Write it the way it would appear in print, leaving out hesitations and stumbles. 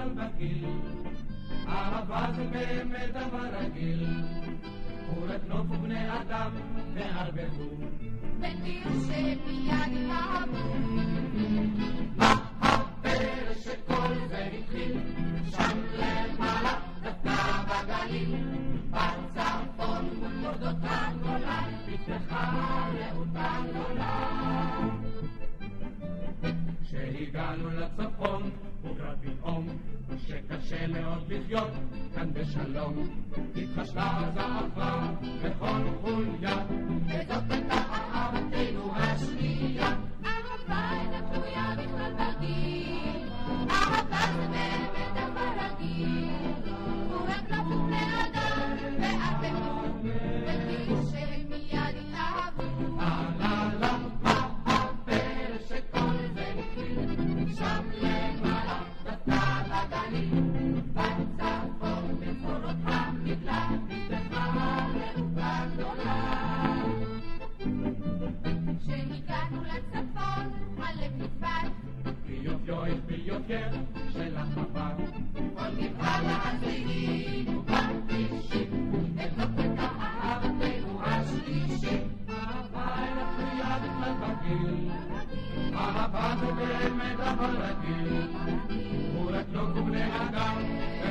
בכלל בגיל, אהבה זה באמת דבר רגיל, ורק נוף ובני אדם מערבבו, ותראו שמיד התאהבו. מה הפרש שכל זה התחיל, שם למעלה דווקא בגליל, בצפון מול יורדות הגולן, פתחה לאותה גדולה. כשהגענו לצפון הוגרד פתאום שקשה מאוד לחיות כאן בשלום, התחשבה זעפה בכל חוליה, וזאת הייתה אהבתנו השנייה. אהבה אינה תלויה בכלל בגיל, אהבה זה באמת דבר רגיל, ורק נוף ובני אדם מערבבו, ותראו שמיד התאהבו. לה מה הפרש שכל זה התחיל, שם למעלה דווקא בגליל, בצפון בצורות המגלל, פתחה לאותה גדולה. כשהגענו לצפון הלב נדפק, ביופיו ביותר של החווה, כל גבעה להזיעים ובכבישים, וזאת הייתה אהבתנו השלישית. אהבה אינה תלויה בכלל בגיל, אהבה זה באמת דבר רגיל, ורק לא כבני אדם